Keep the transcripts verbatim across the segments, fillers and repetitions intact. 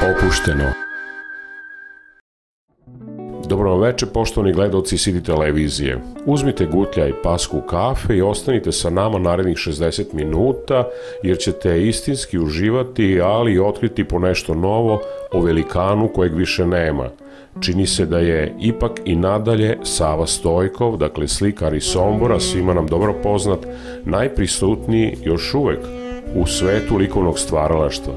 Opušteno. Dobro vam večer, poštovani gledaoci City televizije. Uzmite gutlja i pasku kafe i ostanite sa nama narednih šezdeset minuta, jer ćete istinski uživati, ali i otkriti po nešto novo o velikanu kojeg više nema. Čini se da je ipak i nadalje Sava Stojkov, dakle slikar iz Sombora, svima nam dobro poznat, najprisutniji još uvek u svetu likovnog stvaralaštva.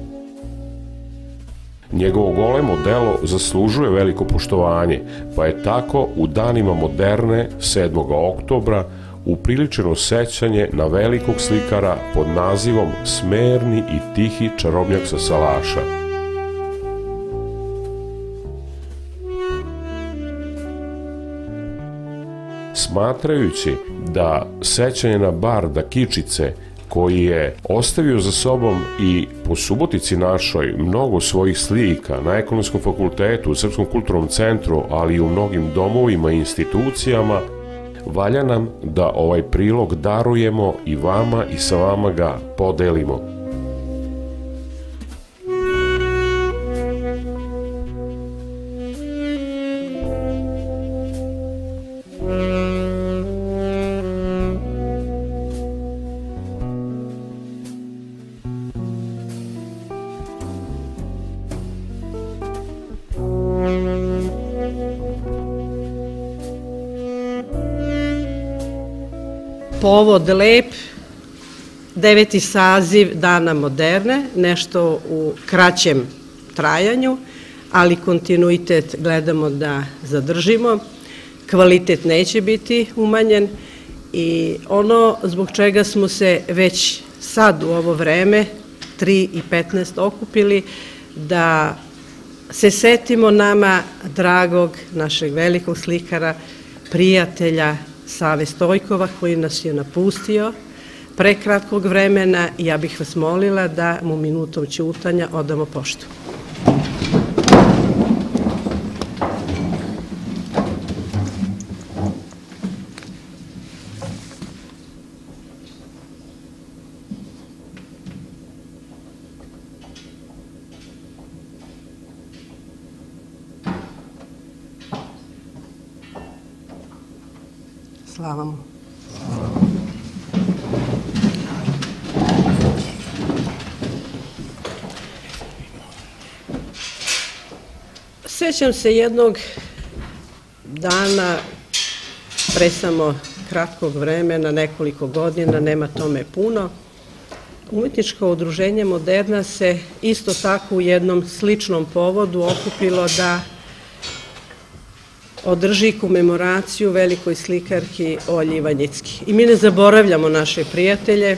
Njegovo golemo delo zaslužuje veliko poštovanje, pa je tako u danima moderne, sedmog oktobra, upriličeno sećanje na velikog slikara pod nazivom Smerni i tihi čarobnjak sa Salaša. Smatrajući da sećanje na barda Kičice, koji je ostavio za sobom i po Subotici našoj mnogo svojih slika na Ekonomskom fakultetu, u Srpskom kulturnom centru, ali i u mnogim domovima i institucijama, valja nam da ovaj prilog darujemo i vama i sa vama ga podelimo. Povod lep, deveti saziv Dana moderne, nešto u kraćem trajanju, ali kontinuitet gledamo da zadržimo, kvalitet neće biti umanjen i ono zbog čega smo se već sad u ovo vreme, tri i petnaest okupili, da se setimo nama dragog, našeg velikog slikara, prijatelja, Save Stojkova, koji nas je napustio pre kratkog vremena i ja bih vas molila da mu minutom ćutanja odamo poštu. Slava mu. Sećam se jednog dana, pre samo kratkog vremena, nekoliko godina, nema tome puno, Umetničko udruženje Moderna se isto tako u jednom sličnom povodu okupilo da održi komemoraciju velikoj slikarki Olji Ivanjicki. I mi ne zaboravljamo naše prijatelje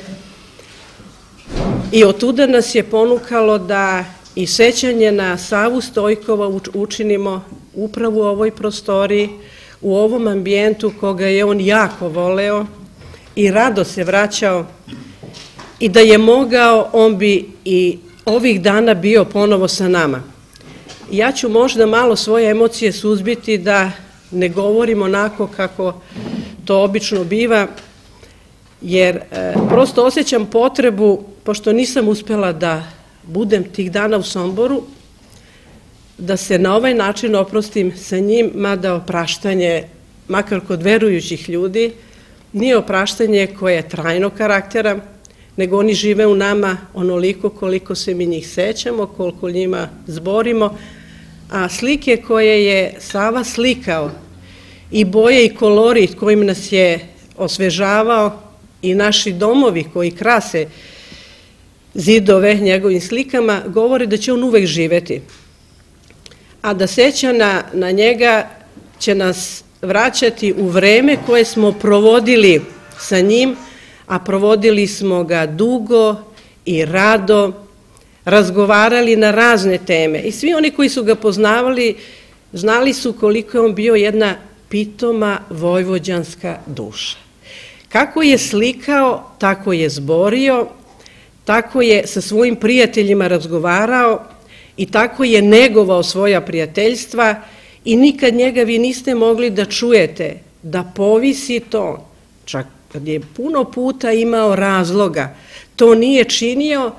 i otuda nas je ponukalo da i sećanje na Savu Stojkova učinimo upravo u ovoj prostoriji, u ovom ambijentu koga je on jako voleo i rado se vraćao i da je mogao, on bi i ovih dana bio ponovo sa nama. Ja ću možda malo svoje emocije suzbiti da ne govorim onako kako to obično biva, jer prosto osjećam potrebu, pošto nisam uspela da budem tih dana u Somboru, da se na ovaj način oprostim sa njim, mada opraštanje, makar kod verujućih ljudi, nije opraštanje koje je trajnog karaktera, nego oni žive u nama onoliko koliko se mi njih sećamo, koliko njima zborimo, a slike koje je Sava slikao i boje i kolorit kojim nas je osvežavao i naši domovi koji krase zidove njegovim slikama, govore da će on uvek živeti. A da seća na, na njega će nas vraćati u vreme koje smo provodili sa njim, a provodili smo ga dugo i rado, razgovarali na razne teme i svi oni koji su ga poznavali znali su koliko je on bio jedna pitoma vojvođanska duša. Kako je slikao, tako je zborio, tako je sa svojim prijateljima razgovarao i tako je negovao svoja prijateljstva i nikad njega vi niste mogli da čujete da povisi to, čak kad je puno puta imao razloga, to nije činio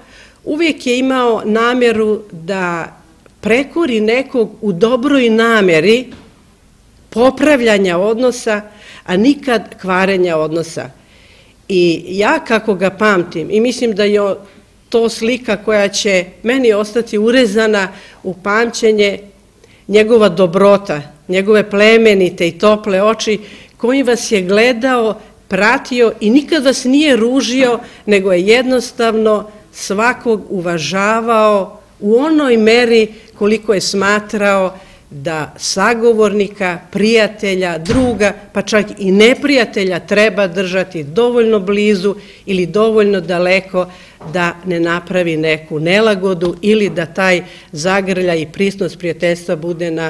uvijek je imao namjeru da prekori nekog u dobroj namjeri popravljanja odnosa, a nikad kvarenja odnosa. I ja kako ga pamtim, i mislim da je to slika koja će meni ostati urezana u pamćenje, njegova dobrota, njegove plemenite i tople oči, koji vas je gledao, pratio i nikad vas nije ružio, nego je jednostavno svakog uvažavao u onoj meri koliko je smatrao da sagovornika, prijatelja, druga, pa čak i neprijatelja treba držati dovoljno blizu ili dovoljno daleko da ne napravi neku nelagodu ili da taj zagrljaj i prisnost prijateljstva bude na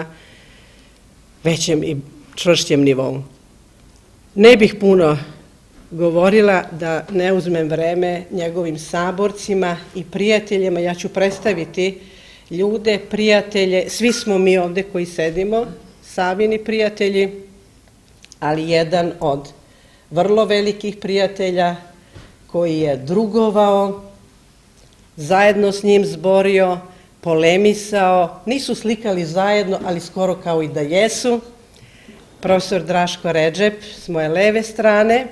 većem i čvršćem nivou. Ne bih puno govorila da ne uzmem vreme njegovim saborcima i prijateljima. Ja ću predstaviti ljude, prijatelje, svi smo mi ovde koji sedimo, Savini prijatelji, ali jedan od vrlo velikih prijatelja koji je drugovao, zajedno s njim zborio, polemisao, nisu slikali zajedno, ali skoro kao i da jesu, profesor Draško Redžep s moje leve strane.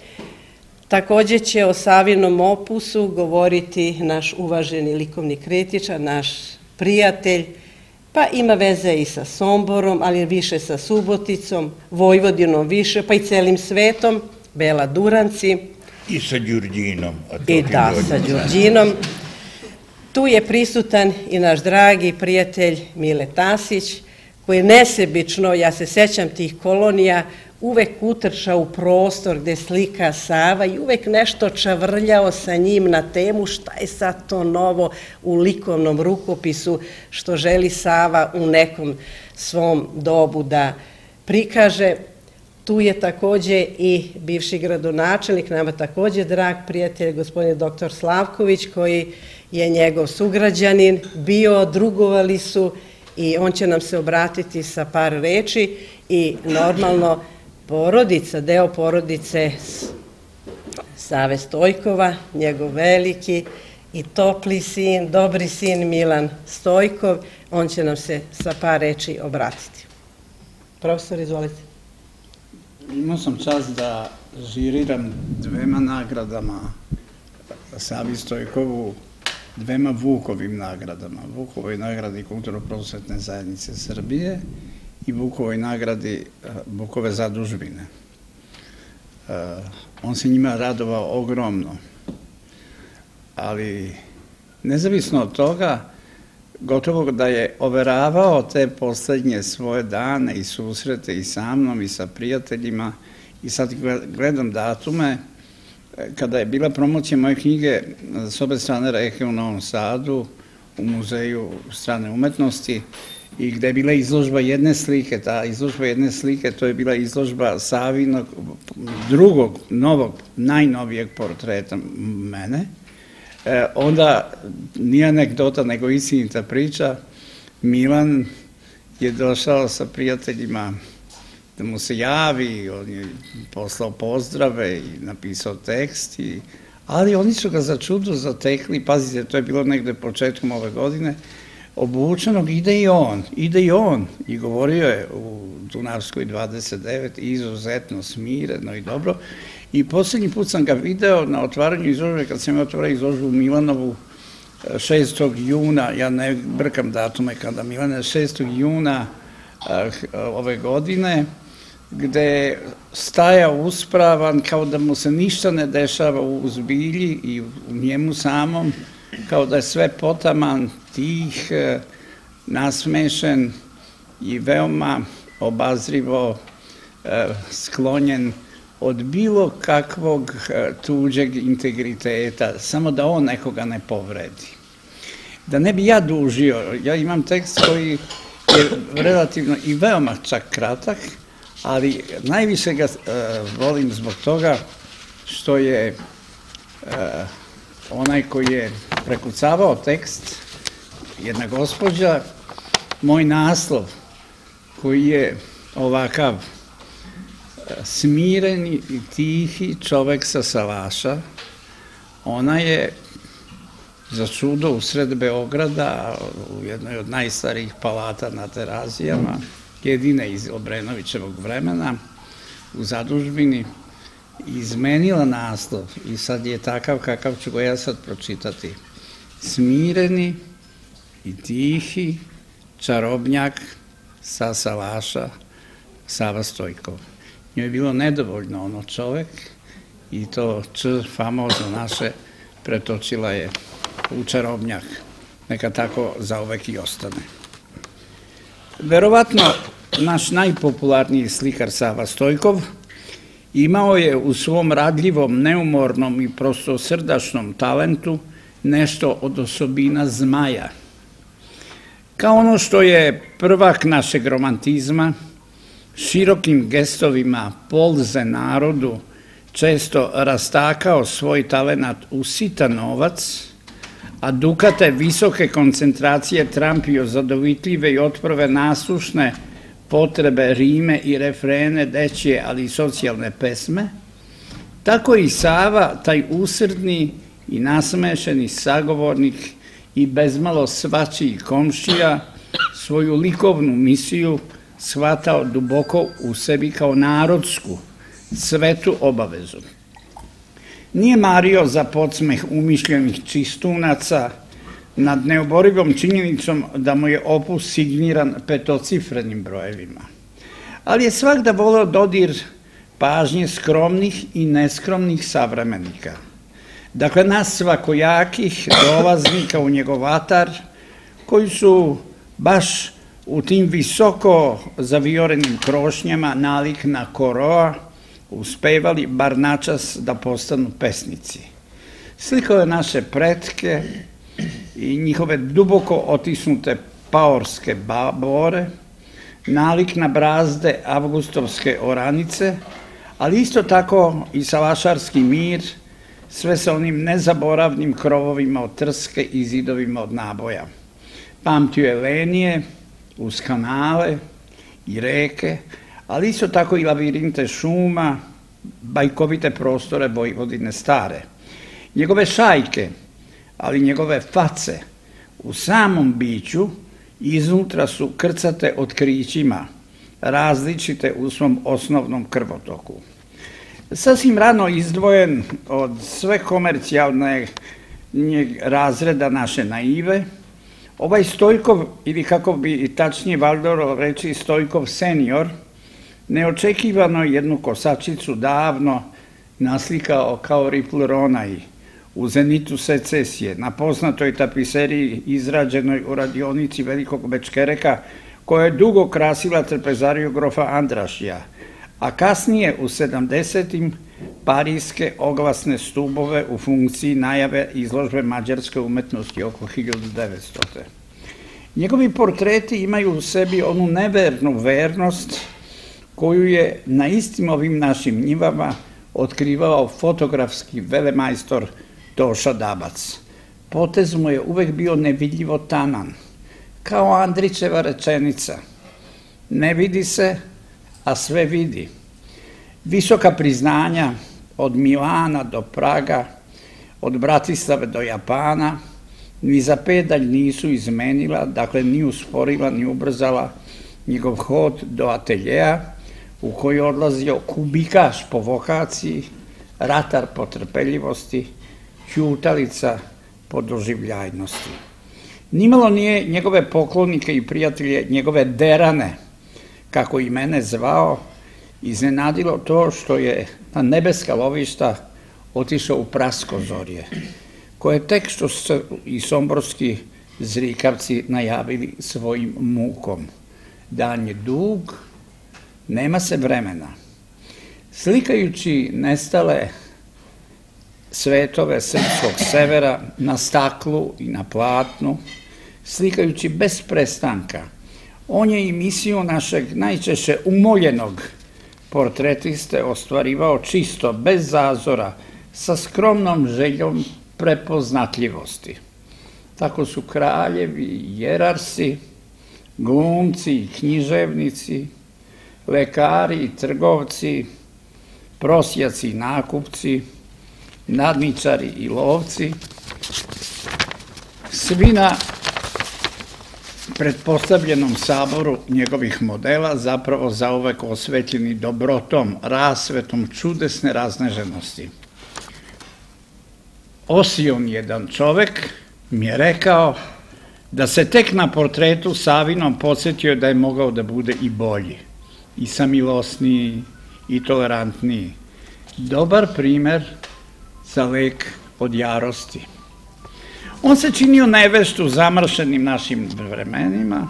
Također će o Savinom opusu govoriti naš uvaženi likovni kritičar, naš prijatelj, pa ima veze i sa Somborom, ali više sa Suboticom, Vojvodinom više, pa i celim svetom, Bela Duranci. I sa Đurđinom. I da, sa Đurđinom. Tu je prisutan i naš dragi prijatelj Mile Tasić, koji je nesebično, ja se sećam tih kolonija, uvek utrčao u prostor gde slika Sava i uvek nešto čavrljao sa njim na temu šta je sad to novo u likovnom rukopisu što želi Sava u nekom svom dobu da prikaže. Tu je takođe i bivši gradonačelnik, nama takođe drag prijatelj, gospodin doktor Slavković, koji je njegov sugrađanin, bio, drugovali su i on će nam se obratiti sa par reči i normalno porodica, deo porodice Save Stojkova, njegov veliki i topli sin, dobri sin Milan Stojkov, on će nam se sa par reči obratiti. Profesor, izvolite. Imao sam čast da žiriram dvema nagradama Savi Stojkovu, dvema Vukovim nagradama. Vukovoj nagradi Kulturno-prosvetne zajednice Srbije i Vukovoj nagradi Vukove zadužbine. On se njima radovao ogromno, ali nezavisno od toga, gotovo da je overavao te poslednje svoje dane i susrete i sa mnom i sa prijateljima i sad gledam datume, kada je bila promocija moje knjige s obe strane reke u Novom Sadu, u Muzeju strane umetnosti, i gde je bila izložba jedne slike, ta izložba jedne slike, to je bila izložba Savinog drugog, novog, najnovijeg portreta mene, onda nije anegdota, nego istinita priča. Milan je došao sa prijateljima da mu se javi, on je poslao pozdrave i napisao tekst, ali oni su ga za čudo zatekli, pazite, to je bilo negde početkom ove godine, obučenog, ide i on, ide i on, i govorio je u Dunavskoj dvadeset devet, izuzetno smireno i dobro, i poslednji put sam ga video na otvaranju izložbe, kad sam je otvorio izložbu u Milanovu šestog juna, ja ne brkam datume kada Milane, šestog juna ove godine, gde je stajao uspravan kao da mu se ništa ne dešava u zbilji i u njemu samom, kao da je sve potaman, tih, nasmešen i veoma obazrivo sklonjen od bilo kakvog tuđeg integriteta, samo da on nekoga ne povredi. Da ne bi ja dužio, ja imam tekst koji je relativno i veoma čak kratak, ali najviše ga volim zbog toga što je onaj koji je prekucavao tekst, jedna gospođa, moj naslov koji je ovakav: smireni i tihi čovek sa salaša, ona je za čudo u sred Beograda, u jednoj od najstarijih palata na Terazijama, jedine iz Obrenovićevog vremena, u zadužbini, izmenila naslov i sad je takav kakav ću ga ja sad pročitati. Smireni i tihi čarobnjak sa Salaša Sava Stojkov. Njoj je bilo nedovoljno ono čovek i to č famozno naše pretočila je u čarobnjak. Neka tako zauvek i ostane. Verovatno naš najpopularniji slikar Sava Stojkov imao je u svom radljivom, neumornom i prostosrdačnom talentu nešto od osobina zmaja. Kao ono što je prvak našeg romantizma, širokim gestovima polze narodu često rastakao svoj talenat u sitan novac, a dukate visoke koncentracije trampio zadovitljive i otprve nasušne potrebe rime i refrene dečije, ali i socijalne pesme, tako i Sava, taj usrdni i nasmešeni sagovornik i bezmalo svačiji komšija, svoju likovnu misiju shvatao duboko u sebi kao narodsku, svetu obavezu. Nije mario za podsmeh umišljenih čistunaca nad neoborivom činjenicom da mu je opus signiran petocifrenim brojevima, ali je svakda voleo dodir pažnje skromnih i neskromnih savremenika. Dakle, nas svakojakih dolaznika u njegov atar, koji su baš u tim visoko zaviorenim krošnjama nalik na Koroa uspevali bar načas da postanu pesnici. Slikao je naše pretke i njihove duboko otisnute paorske bore, nalik na brazde avgustovske oranice, ali isto tako i salašarski mir, sve sa onim nezaboravnim krovovima od trske i zidovima od naboja. Pamtio je lenije uz kanale i reke, ali isto tako i lavirinte šuma, bajkovite prostore Vojvodine stare. Njegove šajke, ali njegove face u samom biću iznutra su krcate otkrićima, različite u svom osnovnom krvotoku. Sasvim rano izdvojen od sve komercijalne razreda naše naive, ovaj Stojkov, ili kako bi tačnije Valdoro reći Stojkov senior, neočekivano jednu kosačicu davno naslikao kao Ripple Ronay u zenitu secesije, na poznatoj tapiseriji izrađenoj u radionici Velikog Bečkereka, koja je dugo krasila trpezariju grofa Andrašija, a kasnije u sedamdesetim parijske oglasne stubove u funkciji najave izložbe mađarske umetnosti oko hiljadu devetstote. Njegovi portreti imaju u sebi onu nevernu vernost koju je na istim ovim našim njivama otkrivao fotografski velemajstor Toša Dabac. Potez mu je uvek bio nevidljivo taman, kao Andrićeva rečenica: ne vidi se, a sve vidi. Visoka priznanja od Milana do Praga, od Bratislave do Japana, ni za pedalj nisu izmenila, dakle ni usporila, ni ubrzala njegov hod do ateljeja, u koji je odlazio kubikaš po vokaciji, ratar po trpeljivosti, ćutalica po doživljajnosti. Nimalo nije njegove poklonike i prijatelje, njegove derane, kako i mene zvao, iznenadilo to što je na nebeska lovišta otišao u Praskozorje, koje tek što su i somborski zrikavci najavili svojim mukom. Dan je dug, nema se vremena. Slikajući nestale svetove srpskog severa na staklu i na platnu, slikajući bez prestanka, on je i misiju našeg najčešće umoljenog portretiste ostvarivao čisto, bez zazora, sa skromnom željom prepoznatljivosti. Tako su kraljevi, jerarsi, glumci i književnici, lekari i trgovci, prosjaci i nakupci, nadničari i lovci, Svi na pretpostavljenom saboru njegovih modela zapravo zauvek osvetljeni dobrotom, rasvetom čudesne razneženosti. Osion jedan čovek mi je rekao da se tek na portretu Savinom podsjetio da je mogao da bude i bolji, i samilosniji, i tolerantniji. Dobar primer za lek od jarosti. On se činio nevešt u zamršenim našim vremenima,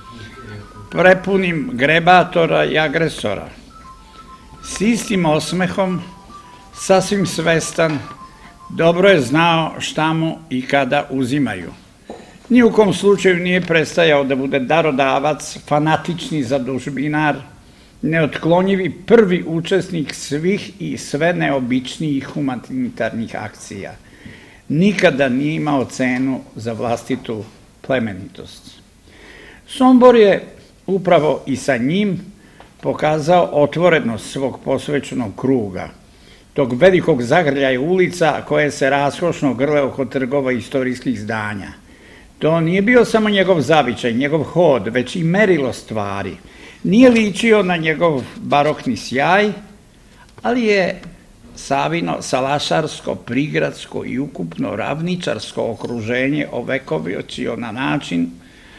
prepunim grebatora i agresora. S istim osmehom, sasvim svestan, dobro je znao šta mu i kada uzimaju. Ni u kom slučaju nije prestajao da bude darodavac, fanatični zadužbinar, neotklonjivi prvi učesnik svih i sve neobičnijih humanitarnih akcija. Nikada nije imao cenu za vlastitu plemenitost. Sombor je upravo i sa njim pokazao otvorenost svog posvećenog kruga, tog velikog zagrljaja ulica koje se raskošno grle oko trgova istorijskih zdanja. To nije bio samo njegov zavičaj, njegov hod, već i merilo stvari. Nije ličio na njegov barokni sjaj, ali je Savino salašarsko, prigradsko i ukupno ravničarsko okruženje ovekovečio na način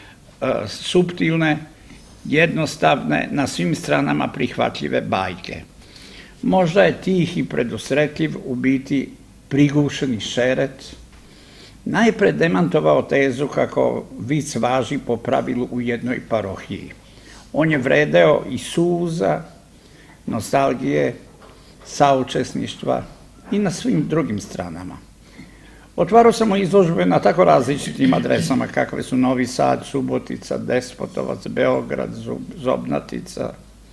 suptilne, jednostavne, na svim stranama prihvatljive bajke. Možda je tih i predusretljiv u biti prigušeni šeret, najpre demantovao tezu kako vic važi po pravilu u jednoj parohiji. On je vredeo i suza, nostalgije, saučesništva i na svim drugim stranama. Otvarao sam izložbe na tako različitim adresama kakve su Novi Sad, Subotica, Despotovac, Beograd, Zobnatica.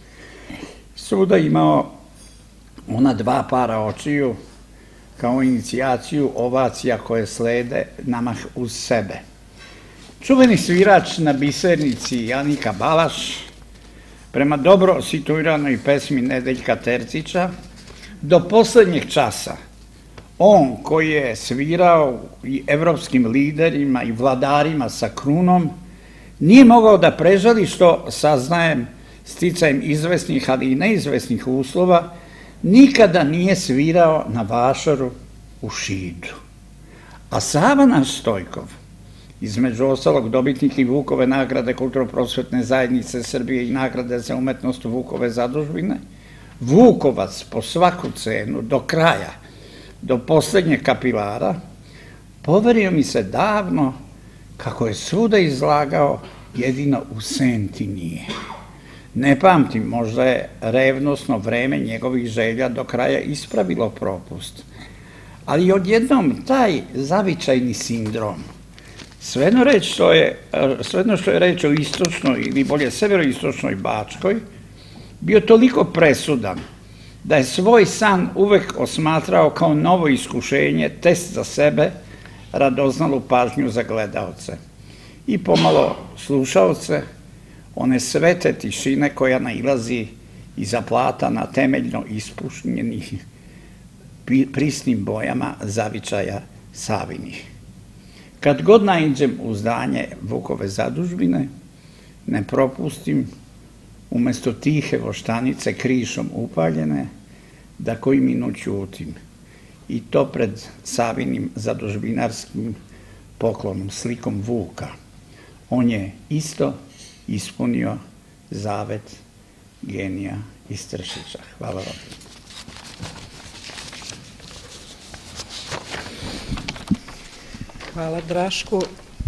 Svuda imao ona dva para očiju kao inicijaciju ovacija koje slede namah uz sebe. Čuveni svirač na Bisernici Janika Balaš, prema dobro situiranoj pesmi Nedeljka Tercića, do poslednjeg časa, on koji je svirao i evropskim liderima i vladarima sa krunom, nije mogao da prežali što, saznajem, sticajem izvesnih, ali i neizvesnih uslova, nikada nije svirao na vašaru u Šidu. A Sava naš Stojkov, između ostalog dobitnik i Vukove nagrade Kulturno-prosvetne zajednice Srbije i nagrade za umetnost Vukove zadužbine, Vukovac po svaku cenu, do kraja, do poslednjeg kapilara, poverio mi se davno kako je svuda izlagao, jedino u Senti nije. Ne pamtim, možda je revnosno vreme njegovih želja do kraja ispravilo propust, ali odjednom taj zavičajni sindrom, svejedno što je reč o istočnoj ili bolje severoistočnoj Bačkoj, bio toliko presudan da je svoj san uvek osmatrao kao novo iskušenje, test za sebe, radoznalu pažnju za gledaoce i pomalo slušaoce, one svete tišine koja nailazi iza platana temeljno ispušnjenih prisnim bojama zavičaja Savinih. Kad god naiđem u zdanje Vukove zadužbine, ne propustim, umesto tihe voštanice krišom upaljene, da koji minut ćutim. I to pred Savinim zadužbinarskim poklonom, slikom Vuka. On je isto ispunio zavet genija iz Tršića. Hvala vam. Hvala Drašku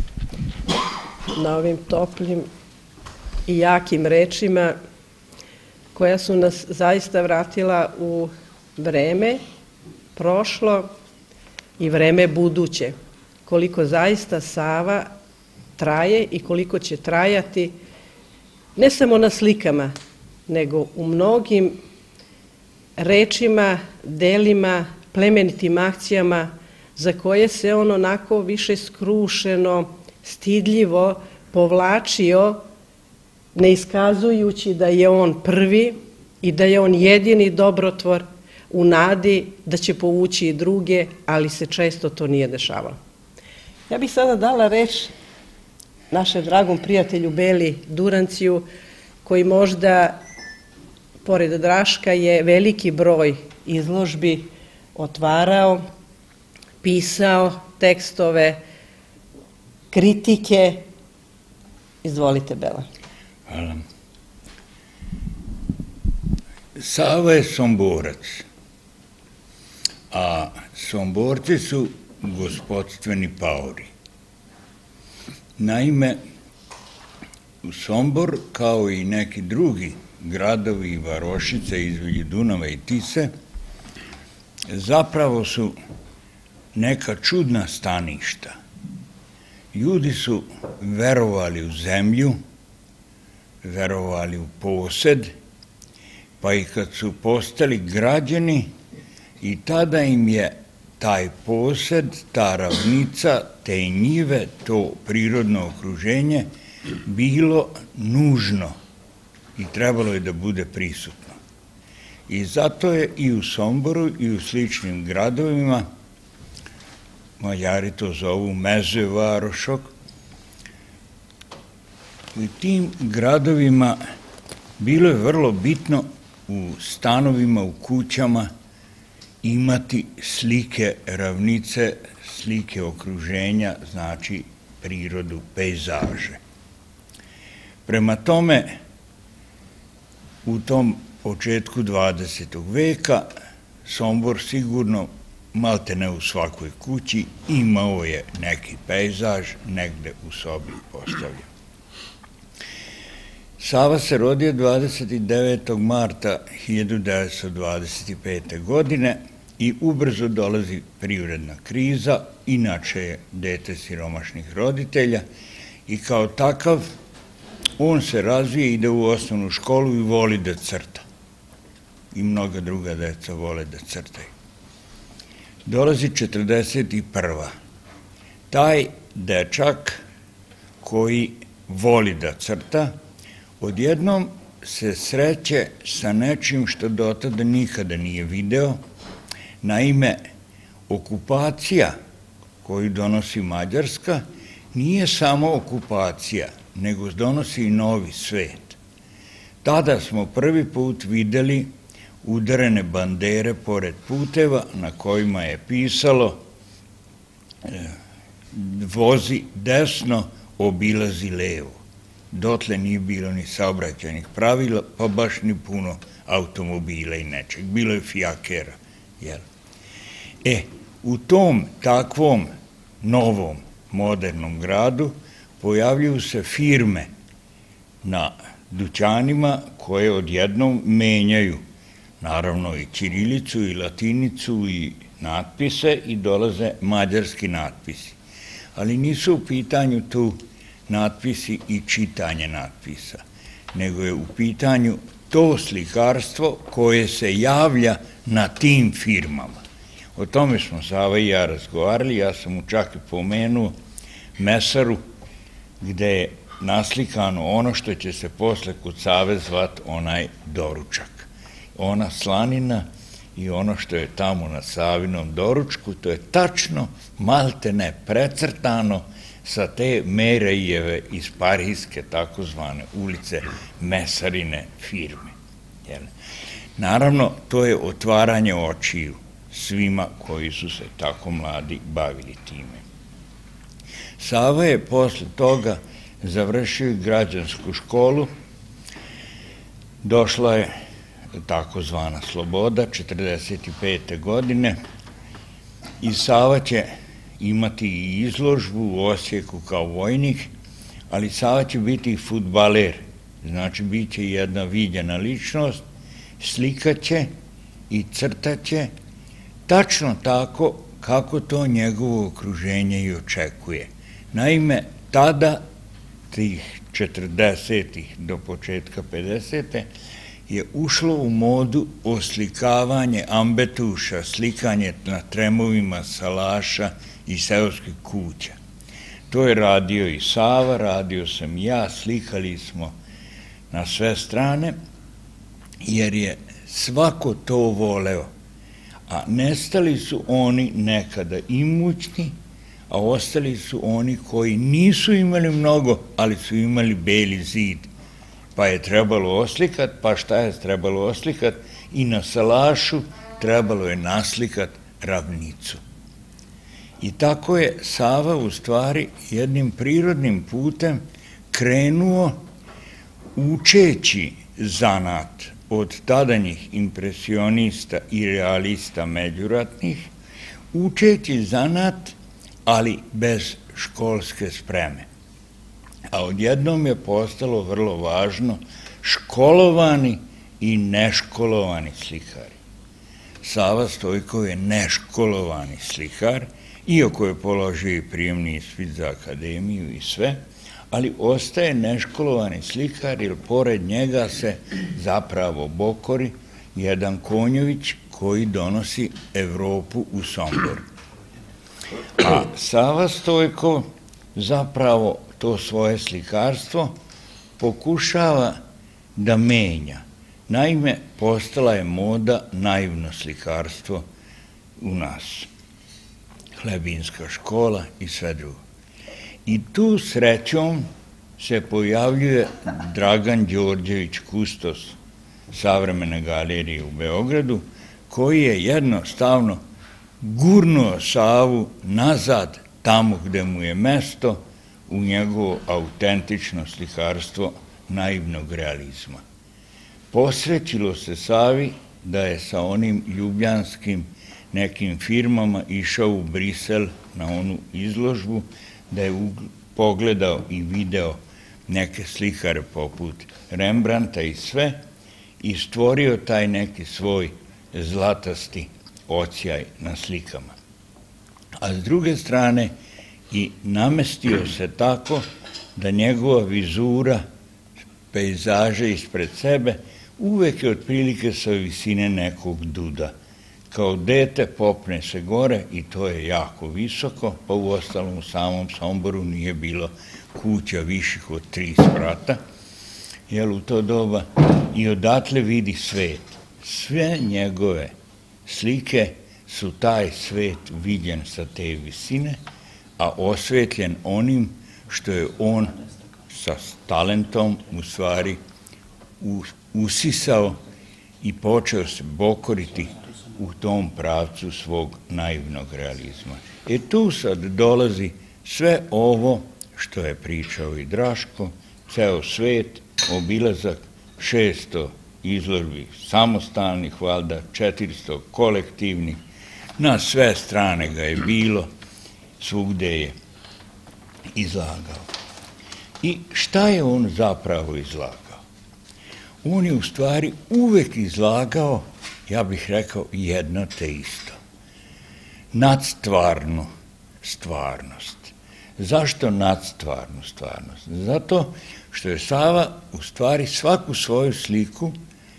na ovim toplim i jakim rečima koja su nas zaista vratila u vreme prošlo i vreme buduće. Koliko zaista Sava traje i koliko će trajati, ne samo na slikama, nego u mnogim rečima, delima, plemenitim akcijama za koje se on onako više skrušeno, stidljivo povlačio, ne iskazujući da je on prvi i da je on jedini dobrotvor u nadi da će povući i druge, ali se često to nije dešavalo. Ja bih sada dala reč našem dragom prijatelju Beli Duranciju, koji možda, pored Draška, je veliki broj izložbi otvarao, pisao tekstove, kritike. Izvolite, Bela. Hvala. Sava je Somborac, a Somborci su gospodstveni paori. Naime, u Sombor, kao i neki drugi gradovi i varošice između Dunava i Tise, zapravo su neka čudna staništa. Ljudi su verovali u zemlju, verovali u posed, pa i kad su postali građani, i tada im je taj posed, ta ravnica, te njive, to prirodno okruženje bilo nužno i trebalo je da bude prisutno. I zato je i u Somboru i u sličnim gradovima, Mađari to zovu meze varošok, u tim gradovima bilo je vrlo bitno u stanovima, u kućama imati slike ravnice, slike okruženja, znači prirodu, pejzaže. Prema tome, u tom početku dvadesetog veka Sombor sigurno, malte ne u svakoj kući, imao je neki pejzaž negde u sobi postavljen. Sava se rodio dvadeset devetog marta hiljadu devetsto dvadeset pete. godine i ubrzo dolazi privredna kriza, inače je dete siromašnih roditelja i kao takav on se razvije, ide u osnovnu školu i voli da crta. I mnoga druga deca vole da crtaju. Dolazi četrdeset prva. Taj dečak koji voli da crta, odjednom se sreće sa nečim što do tada nikada nije video. Naime, okupacija koju donosi Mađarska nije samo okupacija, nego donosi i novi svet. Tada smo prvi put videli udarene bandere pored puteva na kojima je pisalo vozi desno, obilazi levo. Dotle nije bilo ni saobraćajnih pravila, pa baš ni puno automobila i nečeg. Bilo je fijakera. Jel? E, u tom takvom novom, modernom gradu pojavljuju se firme na dućanima koje odjednom menjaju, naravno i ćirilicu i latinicu i natpise, i dolaze mađarski natpisi. Ali nisu u pitanju tu natpisi i čitanje natpisa, nego je u pitanju to slikarstvo koje se javlja na tim firmama. O tome smo Sava i ja razgovarali, ja sam mu čak i pomenuo mesaru gde je naslikano ono što će se posle kod Save zvat onaj doručak. Ona slanina i ono što je tamo na Savinom doručku, to je tačno, malte ne, precrtano sa te Merejeve iz Parijske takozvane ulice mesarine firme. Naravno, to je otvaranje očiju svima koji su se tako mladi bavili time. Sava je posle toga završio građansku školu, došla je takozvana sloboda četrdeset pete. godine i Sava će imati i izložbu u Osijeku kao vojnik, ali Sava će biti i fudbaler, znači bit će jedna viđena ličnost, slikaće i crtaće tačno tako kako to njegovo okruženje i očekuje. Naime, tada, tih četrdesetih do početka pedesete, je ušlo u modu oslikavanje ambetuša, slikanje na tremovima salaša i seoskih kuća. To je radio i Sava, radio sam i ja, slikali smo na sve strane, jer je svako to voleo, a nestali su oni nekada imućni, a ostali su oni koji nisu imali mnogo, ali su imali beli zid. Pa je trebalo oslikat, pa šta je trebalo oslikat? I na salašu trebalo je naslikat ravnicu. I tako je Sava u stvari jednim prirodnim putem krenuo učeći zanat od tadanjih impresionista i realista međuratnih, učeći zanat, ali bez školske spreme. A odjednom je postalo vrlo važno školovani i neškolovani slikari. Sava Stojkov je neškolovani slikar, iako je položio i prijemni ispit za akademiju i sve, ali ostaje neškolovani slikar jer pored njega se zapravo bokori jedan Konjović koji donosi Evropu u Sombor. A Sava Stojkov zapravo to svoje slikarstvo pokušava da menja. Naime, postala je moda naivno slikarstvo u nas. Hlebinska škola i sve drugo. I tu srećom se pojavljuje Dragan Đorđević Kustos Savremene galerije u Beogradu, koji je jednostavno gurnuo Savu nazad tamo gde mu je mesto u njegovo autentično slikarstvo naivnog realizma. Posrećilo se Savi da je sa onim ljubljanskim nekim firmama išao u Brisel na onu izložbu, da je pogledao i video neke slikare poput Rembrandta i sve i stvorio taj neki svoj zlatasti odsjaj na slikama. A s druge strane i namestio se tako da njegova vizura pejzaže ispred sebe uvek je otprilike sa visine nekog duda. Kao dete popne se gore i to je jako visoko, pa u ostalom u samom Somboru nije bilo kuća viših od tri sprata, jer u to doba i odatle vidi svet. Sve njegove slike su taj svet viđen sa te visine, a osvetljen onim što je on sa talentom u stvari usisao i počeo se bokoriti u tom pravcu svog naivnog realizma. E tu sad dolazi sve ovo što je pričao i Draško, ceo svet, obilazak šesto izložbi samostalnih, valjda četiristo kolektivnih, na sve strane ga je bilo, svugde je izlagao. I šta je on zapravo izlagao? On je u stvari uvek izlagao, ja bih rekao, jedno te isto. Nadstvarnu stvarnost. Zašto nadstvarnu stvarnost? Zato što je Sava u stvari svaku svoju sliku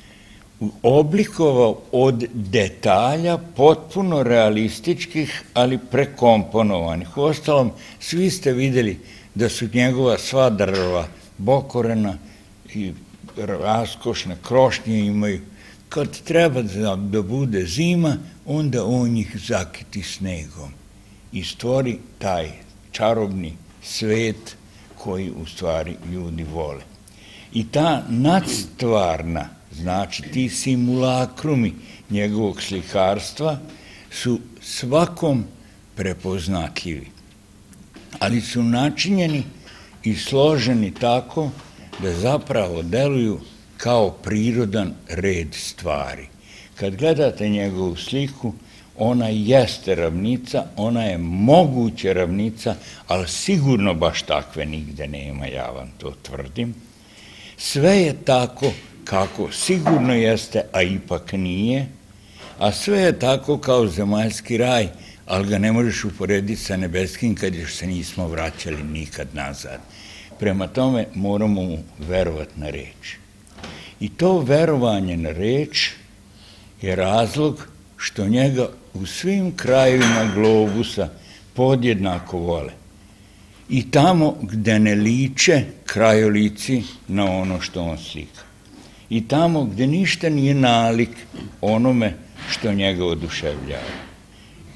oblikovao od detalja potpuno realističkih, ali prekomponovanih. U ostalom, svi ste videli da su njegova sva drva bokorena i raskošne krošnje imaju. Kad treba da bude zima, onda on ih zakiti snegom i stvori taj čarobni svet koji u stvari ljudi vole. I ta nadstvarna, znači ti simulakrumi njegovog slikarstva su svakom prepoznatljivi, ali su načinjeni i složeni tako da zapravo deluju kao prirodan red stvari. Kad gledate njegovu sliku, ona jeste ravnica, ona je moguća ravnica, ali sigurno baš takve nigde nema, ja vam to tvrdim. Sve je tako kako sigurno jeste, a ipak nije, a sve je tako kao zemaljski raj, ali ga ne možeš uporediti sa nebeskim kad još se nismo vraćali nikad nazad. Prema tome moramo mu verovati na reč. I to verovanje na reč je razlog što njega u svim krajevima globusa podjednako vole. I tamo gde ne liče krajolici na ono što on slika. I tamo gde ništa nije nalik onome što njega oduševljava.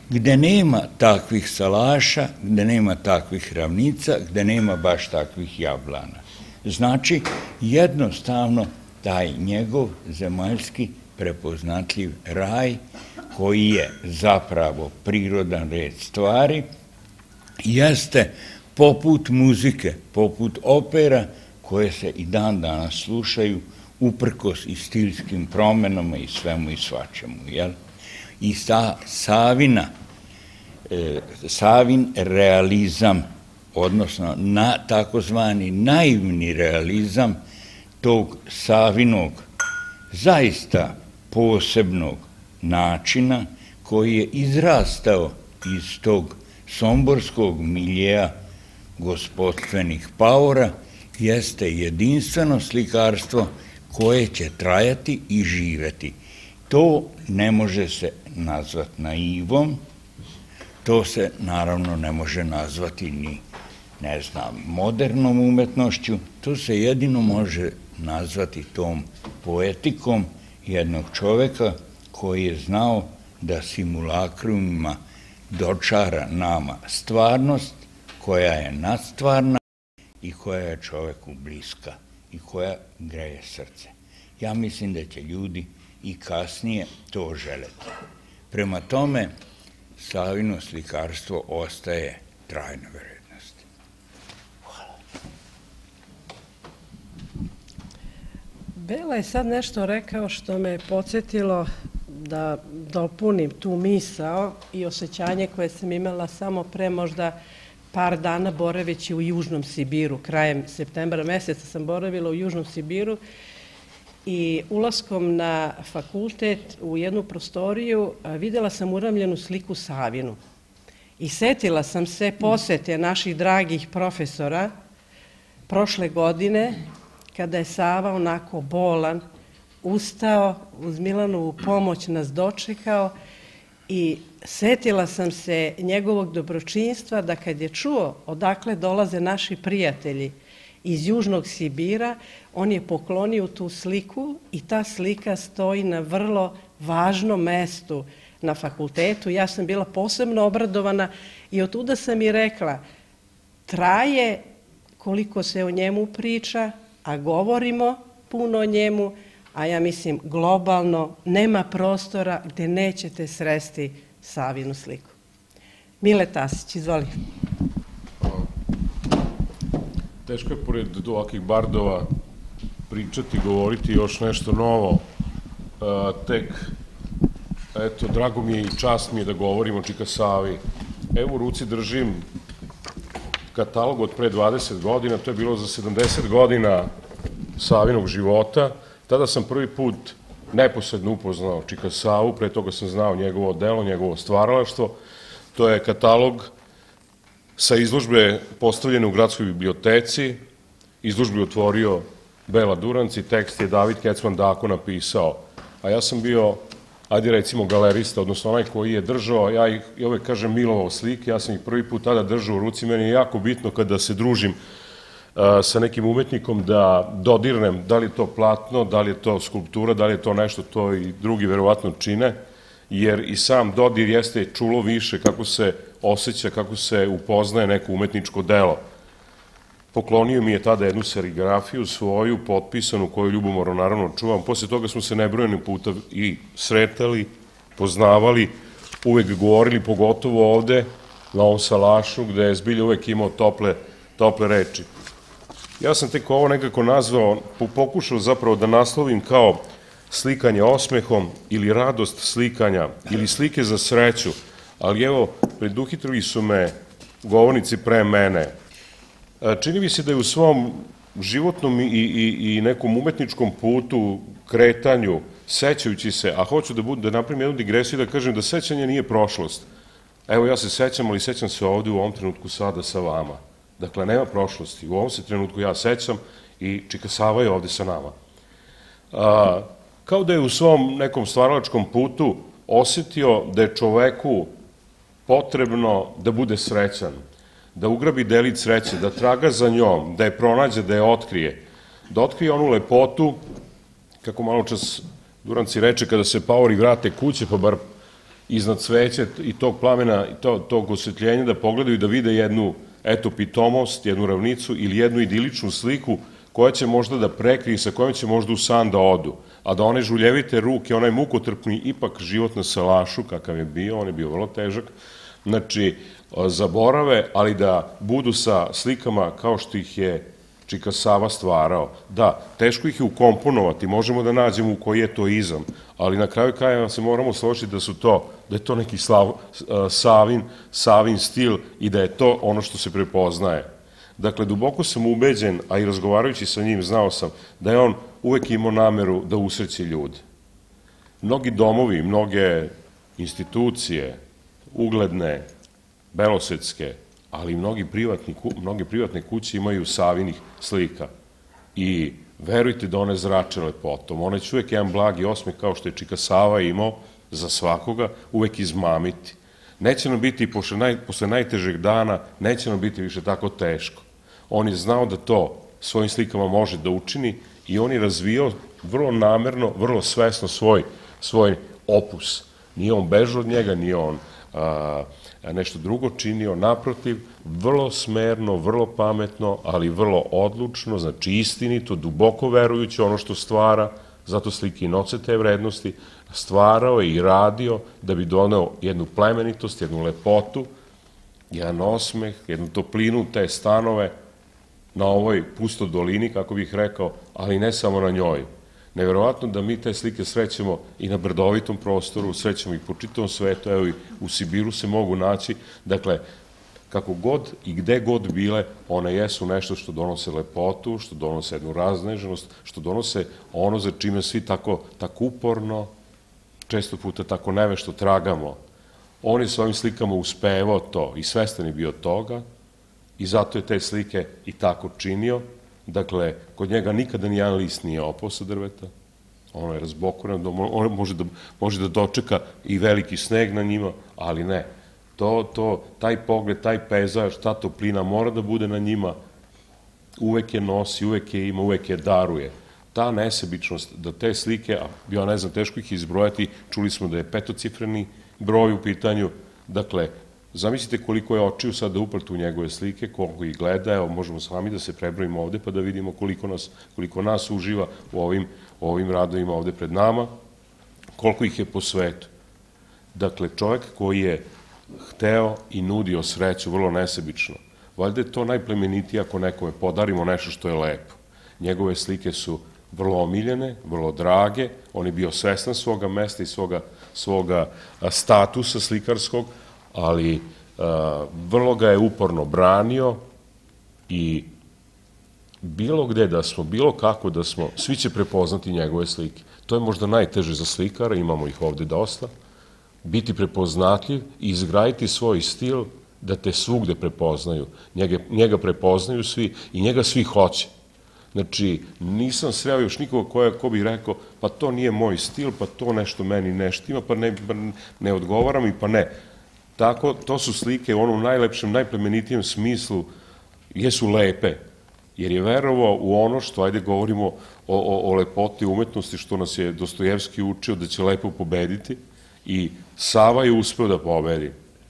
gde nema takvih salaša, gde nema takvih ravnica, gde nema baš takvih jablana. Znači, jednostavno, taj njegov zemaljski prepoznatljiv raj, koji je zapravo prirodan red stvari, jeste poput muzike, poput opera, koje se i dan danas slušaju, uprkos i stilskim promenama i svemu i svačemu, jel? I sa Savina, e, Savin realizam, odnosno na takozvani naivni realizam tog Savinog zaista posebnog načina koji je izrastao iz tog somborskog miljeja gospodstvenih paora, jeste jedinstveno slikarstvo koje će trajati i živeti. To ne može se nazvati naivom, to se naravno ne može nazvati ni, ne znam, modernom umetnošću, to se jedino može nazvati tom poetikom jednog čoveka koji je znao da simulakrumima dočara nama stvarnost koja je nadstvarna i koja je čoveku bliska i koja greje srce. Ja mislim da će ljudi i kasnije to želeti. Prema tome, Savino slikarstvo ostaje trajna vrednost. Hvala. Bela je sad nešto rekao što me podsjetilo da dopunim tu misao i osjećanje koje sam imala samo pre možda par dana boraveći u Južnom Sibiru. Krajem septembra meseca sam boravila u Južnom Sibiru i ulaskom na fakultet u jednu prostoriju videla sam uramljenu sliku Savinu. I setila sam se posete naših dragih profesora prošle godine, kada je Sava onako bolan ustao, uz Milanovu pomoć nas dočekao i setila sam se njegovog dobročinstva da kad je čuo odakle dolaze naši prijatelji iz Južnog Sibira, on je poklonio tu sliku i ta slika stoji na vrlo važnom mestu na fakultetu. Ja sam bila posebno obradovana i otuda sam i rekla, traje koliko se o njemu priča, a govorimo puno o njemu, a ja mislim globalno nema prostora gde nećete sresti Savinu sliku. Mile Tasić, izvoli. Teško je pored ovakvih bardova pričati, govoriti još nešto novo. Tek, eto, drago mi je i čast mi je da govorim o Čika Savi. Evo u ruci držim katalog od pre dvadeset godina, to je bilo za sedamdeset godina Savinog života. Tada sam prvi put neposredno upoznao Čika Savu, pre toga sam znao njegovo delo, njegovo stvaralaštvo. To je katalog sa izložbe postavljene u Gradskoj biblioteci. Izložbu je otvorio Bela Duranc i tekst je David Kecman Dako napisao. A ja sam bio, ajde recimo, galerista, odnosno onaj koji je držao, ja ih i uvek kažem milovao slike, ja sam ih prvi put tada držao u ruci. Meni je jako bitno kada se družim sa nekim umetnikom da dodirnem da li je to platno, da li je to skulptura, da li je to nešto, to i drugi verovatno čine, jer i sam dodir jeste čulo više kako se osjeća, kako se upoznaje neko umetničko delo. Poklonio mi je tada jednu serigrafiju svoju, potpisanu, koju ljubomorno naravno čuvam. Posle toga smo se nebrojeni puta i sretali, poznavali, uvek govorili, pogotovo ovde, na ovom salašu, gde je zbilja uvek imao tople, tople reči. Ja sam tek ovo nekako nazvao, pokušao zapravo da naslovim kao slikanje osmehom ili radost slikanja ili slike za sreću, ali evo, preduhitrili su me govornici pre mene. Čini mi se da je u svom životnom i, i, i nekom umetničkom putu, kretanju, sećajući se, a hoću da, budu, da napravim jednu digresiju da kažem da sećanje nije prošlost. Evo, ja se sećam, ali sećam se ovde u ovom trenutku sada sa vama. Dakle, nema prošlosti. U ovom se trenutku ja sećam i Čika Sava je ovde sa nama. A, kao da je u svom nekom stvaralačkom putu osetio da je čoveku potrebno da bude srećan, da ugrabi delić sreće, da traga za njom, da je pronađe, da je otkrije, da otkrije onu lepotu, kako malo čas Duranci reče, kada se paori vrate kuće, pa bar iznad sveće i tog plamena, i to, tog osvetljenja, da pogledaju i da vide jednu, eto, pitomost, jednu ravnicu ili jednu idiličnu sliku koja će možda da prekrije, sa kojom će možda u san da odu. A da one žuljevite ruke, onaj mukotrpni ipak život na salašu, kakav je bio, on je bio vrlo težak, znači, zaborave, ali da budu sa slikama kao što ih je Čika Sava stvarao. Da, teško ih je ukomponovati, možemo da nađemo u koji je to izam, ali na kraju krajeva se moramo složiti da su to, da je to neki slav, Savin, Savin stil i da je to ono što se prepoznaje. Dakle, duboko sam ubeđen, a i razgovarajući sa njim znao sam da je on uvek imao nameru da usreći ljude. Mnogi domovi, mnoge institucije, ugledne, belosvetske, ali i mnogi privatni, mnoge privatne kuće imaju Savinih slika. I verujte da one zrače lepotom. One će uvek jedan blagi osmeh, kao što je Čika Sava imao za svakoga, uvek izmamiti. Neće nam biti, posle, naj, posle najtežeg dana, neće nam biti više tako teško. On je znao da to svojim slikama može da učini i on je razvijao vrlo namerno, vrlo svesno svoj, svoj opus. Nije on bežao od njega, nije on a, nešto drugo činio, naprotiv, vrlo smerno, vrlo pametno, ali vrlo odlučno, znači istinito, duboko verujući ono što stvara, zato slike i noce te vrednosti, stvarao je i radio da bi doneo jednu plemenitost, jednu lepotu, jedan osmeh, jednu toplinu, te stanove na ovoj pustoj dolini, kako bih rekao, ali ne samo na njoj. Neverovatno da mi te slike srećemo i na brdovitom prostoru, srećemo i po čitavom svetu, evo i u Sibiru se mogu naći. Dakle, kako god i gde god bile, one jesu nešto što donose lepotu, što donose jednu razneženost, što donose ono za čime svi tako, tako uporno, često puta tako nevešto tragamo. On je svojim slikama uspevao to i svestan je bio toga i zato je te slike i tako činio. Dakle, kod njega nikada nijedan list nije opao sa drveta, ono je razbokoran, on može da, može da dočeka i veliki sneg na njima, ali ne. To, to, taj pogled, taj pejzaž, ta toplina mora da bude na njima, uvek je nosi, uvek je ima, uvek je daruje. Ta nesebičnost, da te slike, a ja ne znam, teško ih izbrojati, čuli smo da je petocifreni broj u pitanju, dakle, zamislite koliko je očiju sada uprto u njegove slike, koliko ih gleda, evo možemo sami da se prebrojimo ovde pa da vidimo koliko nas, koliko nas uživa u ovim, u ovim radovima ovde pred nama, koliko ih je po svetu. Dakle, čovek koji je hteo i nudio sreću vrlo nesebično, valjda je to najplemenitije ako nekome podarimo nešto što je lepo. Njegove slike su vrlo omiljene, vrlo drage, on je bio svestan svoga mesta i svoga, svoga statusa slikarskog, ali a, vrlo ga je uporno branio i bilo gde da smo, bilo kako da smo, svi će prepoznati njegove slike. To je možda najteže za slikara, imamo ih ovde dosta, biti prepoznatljiv i izgraditi svoj stil da te svugde prepoznaju. Njega, njega prepoznaju svi i njega svi hoće. Znači, nisam sreo još nikoga ko, ko bi rekao, pa to nije moj stil, pa to nešto meni ne štima, pa ne, ne odgovara mi, pa ne. Tako, to su slike u onom najlepšem, najplemenitijem smislu, jesu lepe, jer je verovao u ono što, ajde govorimo o, o, o lepoti umetnosti, što nas je Dostojevski učio da će lepo pobediti i Sava je uspeo da pobedi.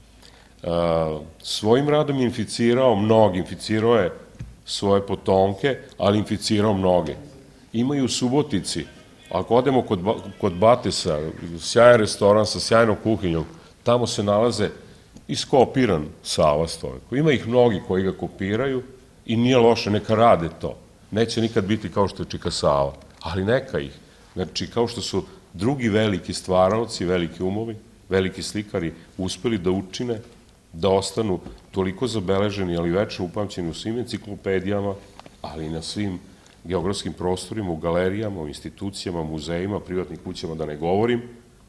Uh, svojim radom je inficirao mnogi, inficirao je svoje potomke, ali inficirao mnoge. Ima i u Subotici, ako odemo kod, kod Batesa, sjajan restoran sa sjajnom kuhinjom, tamo se nalaze iskopiran Sava Stojko. Ima ih mnogi koji ga kopiraju i nije loše, neka rade to. Neće nikad biti kao što je Čika Sava, ali neka ih. Znači, kao što su drugi veliki stvaraoci, veliki umovi, veliki slikari uspeli da učine, da ostanu toliko zabeleženi, ali večno upamćeni u svim enciklopedijama, ali i na svim geografskim prostorima, u galerijama, u institucijama, muzejima, privatnim kućama, da ne govorim,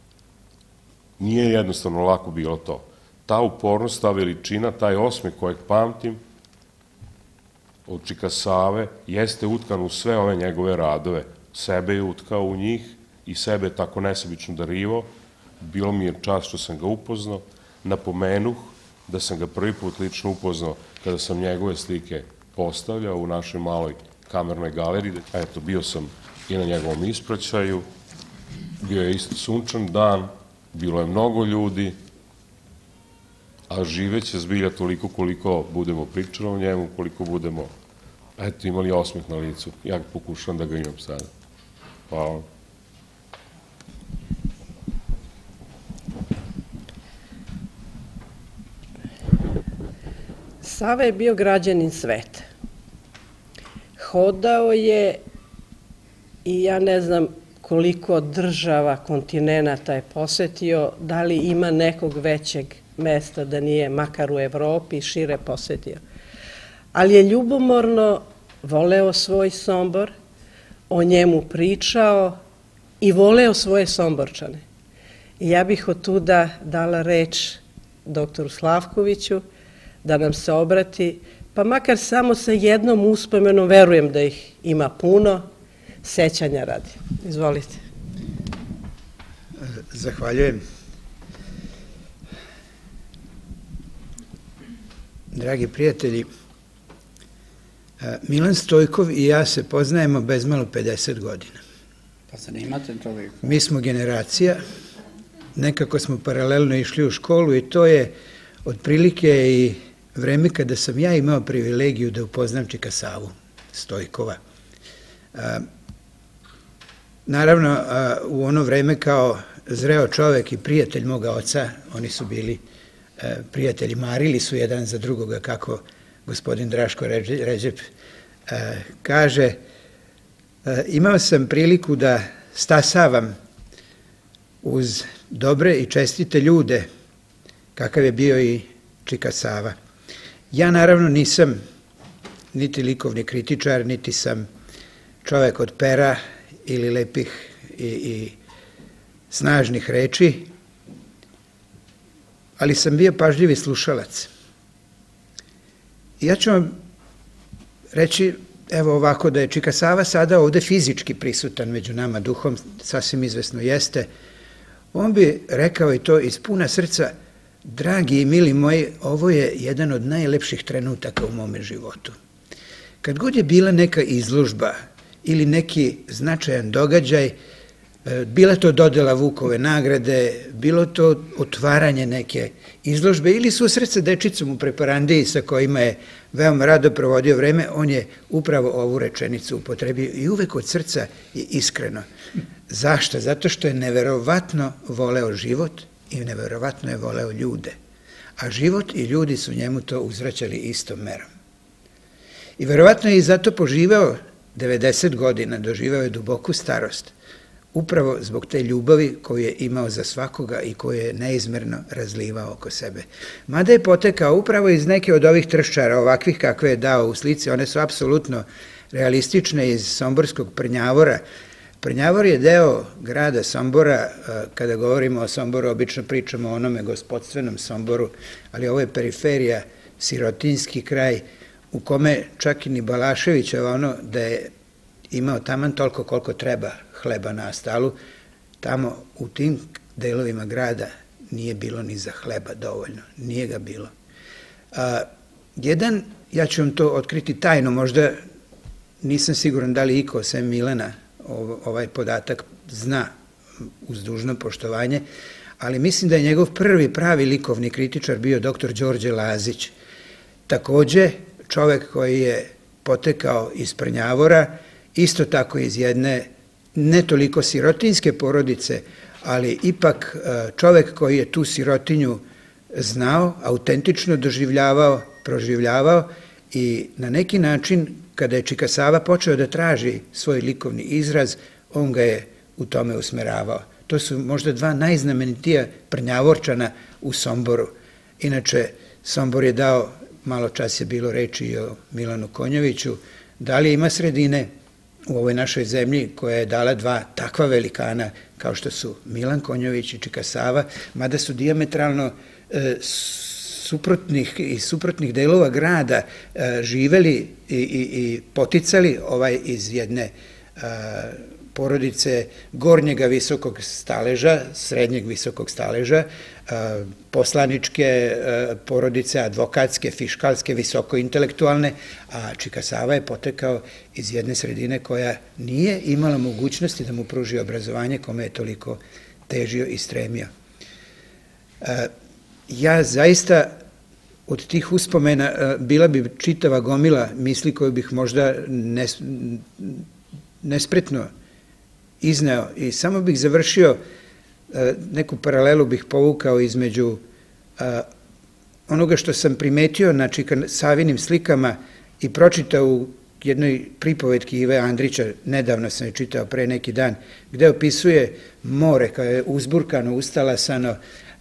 nije jednostavno lako bilo to. Ta upornost, ta veličina, taj osmeh kojeg pamtim od Čika Save jeste utkan u sve ove njegove radove. Sebe je utkao u njih i sebe je tako nesebično darivao. Bilo mi je čast što sam ga upoznao. Napomenuh da sam ga prvi put lično upoznao kada sam njegove slike postavljao u našoj maloj kamernoj galeriji. Eto, bio sam i na njegovom ispraćaju. Bio je isto sunčan dan bilo je mnogo ljudi, a živeće zbilja toliko koliko budemo pričali o njemu, koliko budemo, eto, imali osmeh na licu. Ja pokušam da ga imam sada. Hvala. Sava je bio građanin sveta. Hodao je i ja ne znam koliko država, kontinenata je posetio, da li ima nekog većeg mesta da nije makar u Evropi šire posetio. Ali je ljubomorno voleo svoj Sombor, o njemu pričao i voleo svoje Somborčane. I ja bih od tuda dala reč doktoru Slavkoviću da nam se obrati, pa makar samo sa jednom uspomenom, verujem da ih ima puno, sećanja radi. Izvolite. Zahvaljujem. Dragi prijatelji, Milan Stojkov i ja se poznajemo bezmalo pedeset godina. Pa zanimate toliko. Mi smo generacija, nekako smo paralelno išli u školu i to je otprilike i vreme kada sam ja imao privilegiju da upoznam Čika Savu Stojkova. Naravno, u ono vreme kao zreo čovek i prijatelj moga oca, oni su bili prijatelji, marili su jedan za drugoga, kako gospodin Draško Ređep kaže. Imao sam priliku da stasavam uz dobre i čestite ljude, kakav je bio i Čika Sava. Ja naravno nisam niti likovni kritičar, niti sam čovek od pera ili lepih i, i snažnih reči, ali sam bio pažljivi slušalac. Ja ću vam reći, evo ovako, da je Čika Sava sada ovde fizički prisutan među nama, duhom sasvim izvesno jeste, on bi rekao i to iz puna srca: dragi i mili moji, ovo je jedan od najlepših trenutaka u mome životu. Kad god je bila neka izložba ili neki značajan događaj, bila to dodela Vukove nagrade, bilo to otvaranje neke izložbe ili susret sa dečicom u preparandiji sa kojima je veoma rado provodio vreme, on je upravo ovu rečenicu upotrebio i uvek od srca i iskreno. Zašto? Zato što je neverovatno voleo život i neverovatno je voleo ljude. A život i ljudi su njemu to uzvraćali istom merom. I verovatno je i zato poživeo devedeset godina, doživeo je duboku starost, upravo zbog te ljubavi koju je imao za svakoga i koju je neizmerno razlivao oko sebe. Mada je potekao upravo iz neke od ovih trščara, ovakvih kakve je dao u slici, one su apsolutno realistične iz somborskog Prnjavora. Prnjavor je deo grada Sombora. Kada govorimo o Somboru, obično pričamo o onome gospodstvenom Somboru, ali ovo je periferija, sirotinski kraj, u kome čak i ni Balaševićeva ono da je imao taman toliko koliko treba hleba na stalu, tamo u tim delovima grada nije bilo ni za hleba dovoljno, nije ga bilo. A, jedan, ja ću vam to otkriti tajno, možda nisam siguran da li iko sem Milana ovaj podatak zna uz dužno poštovanje, ali mislim da je njegov prvi pravi likovni kritičar bio doktor Đorđe Lazić. Takođe, čovek koji je potekao iz Prnjavora, isto tako iz jedne ne toliko sirotinjske porodice, ali ipak čovek koji je tu sirotinju znao, autentično doživljavao, proživljavao i na neki način, kada je Čika Sava počeo da traži svoj likovni izraz, on ga je u tome usmeravao. To su možda dva najznamenitija Prnjavorčana u Somboru. Inače, Sombor je dao, malo čas je bilo reči i o Milanu Konjoviću, da li ima sredine u ovoj našoj zemlji koja je dala dva takva velikana kao što su Milan Konjović i Čika Sava, mada su dijametralno e, suprotnih i suprotnih delova grada e, živeli i, i, i poticali ovaj iz jedne e, porodice gornjega visokog staleža, srednjeg visokog staleža, poslaničke porodice, advokatske, fiškalske, visokointelektualne, a Čika Sava je potekao iz jedne sredine koja nije imala mogućnosti da mu pruži obrazovanje kome je toliko težio i stremio. Ja zaista od tih uspomena bila bi čitava gomila misli koju bih možda nespretno izneo i samo bih završio, neku paralelu bih povukao između onoga što sam primetio na Savinim slikama i pročitao u jednoj pripovetki Ive Andrića, nedavno sam je čitao pre neki dan, gde opisuje more kao je uzburkano, ustalasano,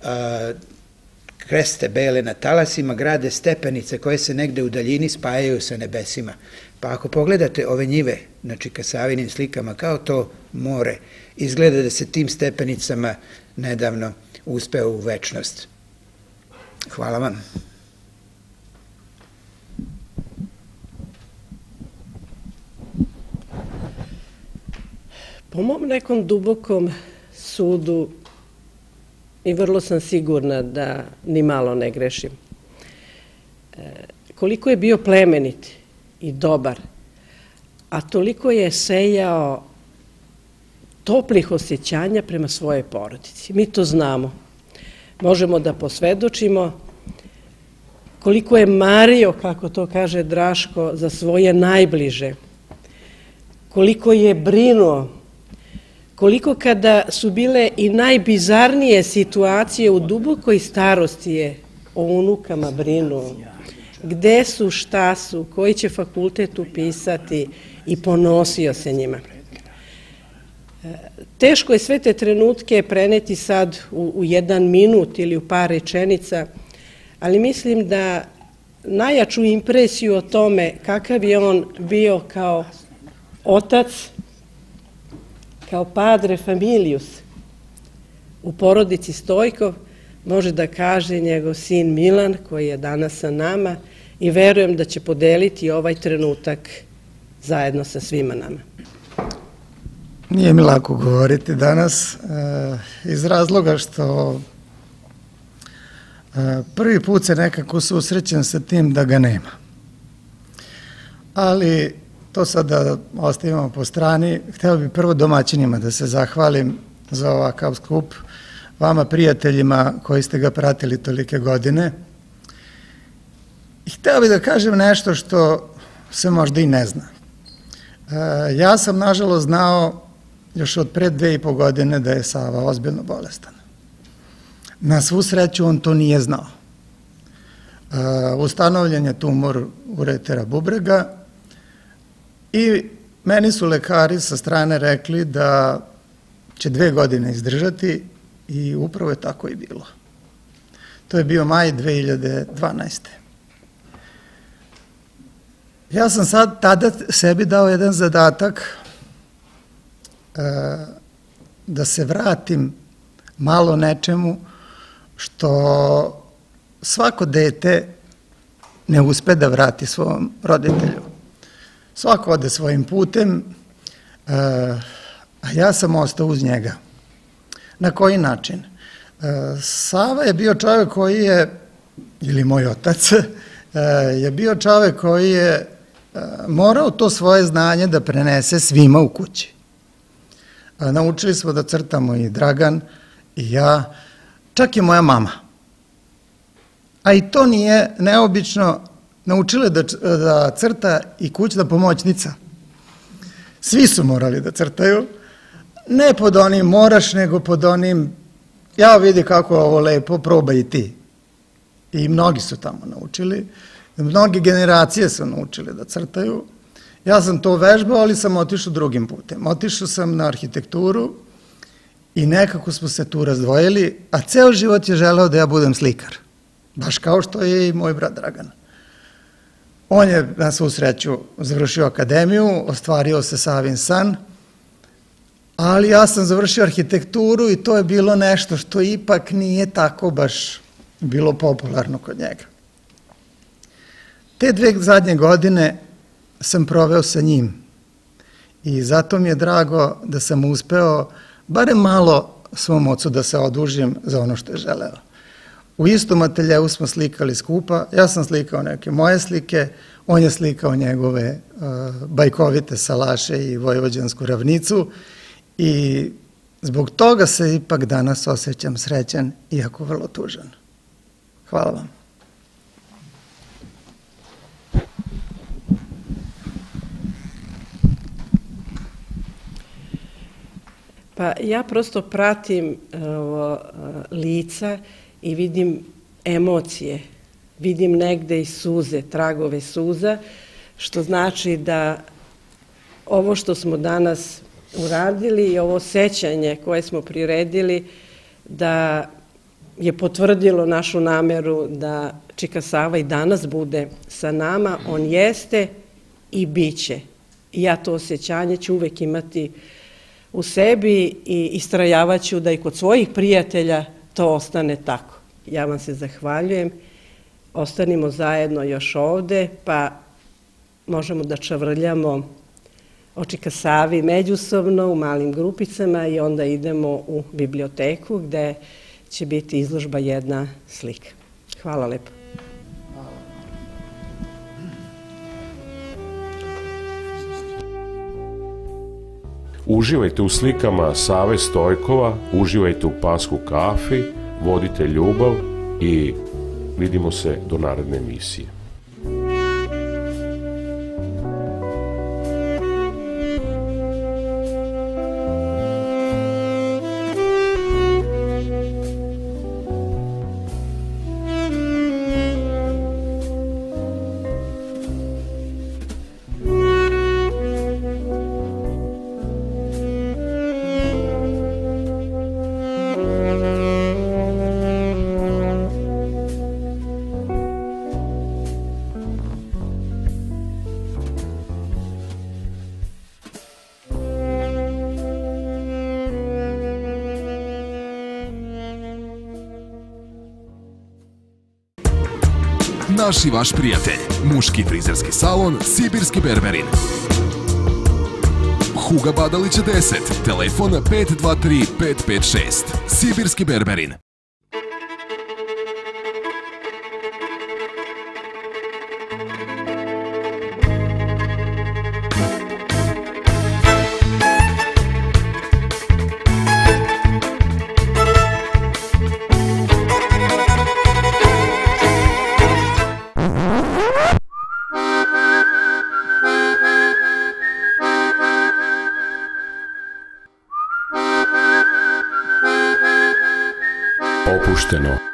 kreste bele na talasima, grade stepenice koje se negde u daljini spajaju sa nebesima. Pa ako pogledate ove njive, znači ka Savinim slikama, kao to more, izgleda da se tim stepenicama nedavno uspeo u večnost. Hvala vam. Po mom nekom dubokom sudu i vrlo sam sigurna da ni malo ne grešim. Koliko je bio plemenit i dobar, a toliko je sejao toplih osjećanja prema svojoj porodici. Mi to znamo. Možemo da posvedočimo koliko je mario, kako to kaže Draško, za svoje najbliže, koliko je brinuo, koliko kada su bile i najbizarnije situacije u dubokoj starosti je o unukama brinuo. Gde su, šta su, koji će fakultet upisati i ponosio se njima. Teško je sve te trenutke preneti sad u, u jedan minut ili u par rečenica, ali mislim da najjaču impresiju o tome kakav je on bio kao otac, kao padre familijus u porodici Stojkov, može da kaže njegov sin Milan, koji je danas sa nama, i verujem da će podeliti ovaj trenutak zajedno sa svima nama. Nije mi lako govoriti danas, iz razloga što prvi put se nekako susrećem sa tim da ga nema. Ali to sad da ostavimo po strani, hteo bih prvo domaćinima da se zahvalim za ovakav skup, vama prijateljima koji ste ga pratili tolike godine. I hteo bih da kažem nešto što se možda i ne zna. Ja sam nažalost znao još od pre dve i po godine da je Sava ozbiljno bolestan. Na svu sreću on to nije znao. Ustanovljen je tumor uretera bubrega i meni su lekari sa strane rekli da će dve godine izdržati i upravo je tako i bilo. To je bio maj dve hiljade dvanaeste. Ja sam sad tada sebi dao jedan zadatak da se vratim malo nečemu što svako dete ne uspe da vrati svom roditelju. Svako ode svojim putem, a ja sam ostao uz njega. Na koji način? Sava je bio čovjek koji je, ili moj otac, je bio čovjek koji je morao to svoje znanje da prenese svima u kući. Naučili smo da crtamo i Dragan i ja, čak i moja mama. A i to nije neobično, naučila da, da crta i kućna pomoćnica. Svi su morali da crtaju, ne pod onim moraš, nego pod onim, ja vidi kako je ovo lepo, probaj i ti. I mnogi su tamo naučili, mnogi generacije su naučili da crtaju. Ja sam to vežbao, ali sam otišao drugim putem. Otišao sam na arhitekturu i nekako smo se tu razdvojili, a ceo život je želeo da ja budem slikar. Baš kao što je i moj brat Dragan. On je na svu sreću završio akademiju, ostvario se Savin san, ali ja sam završio arhitekturu i to je bilo nešto što ipak nije tako baš bilo popularno kod njega. Te dve zadnje godine sam proveo sa njim i zato mi je drago da sam uspeo barem malo svom ocu da se odužim za ono što je želeo. U istom ateljeu smo slikali skupa, ja sam slikao neke moje slike, on je slikao njegove uh, bajkovite salaše i vojvođansku ravnicu i Zbog toga se ipak danas osjećam srećan, iako vrlo tužan. Hvala vam. Pa ja prosto pratim ovo, lica i vidim emocije, vidim negde i suze, tragove suza, što znači da ovo što smo danas uradili i ovo sećanje koje smo priredili, da je potvrdilo našu nameru da Čika Sava i danas bude sa nama, on jeste i biće. I ja to osjećanje ću uvek imati u sebi i istrajavaću da i kod svojih prijatelja to ostane tako. Ja vam se zahvaljujem. Ostanimo zajedno još ovde, pa možemo da čavrljamo o Čika Savi međusobno u malim grupicama i onda idemo u biblioteku gde će biti izložba jedna slika. Hvala lepo. Uživajte u slikama Save Stojkova, uživajte u Pasku kafi, vodite ljubav i vidimo se do naredne emisije. Naš i vaš prijatelj, muški frizerski salon Sibirski Berberin. Huga Badalića deset, telefon pet dva tri pet pet šest. Sibirski Berberin. Opušteno.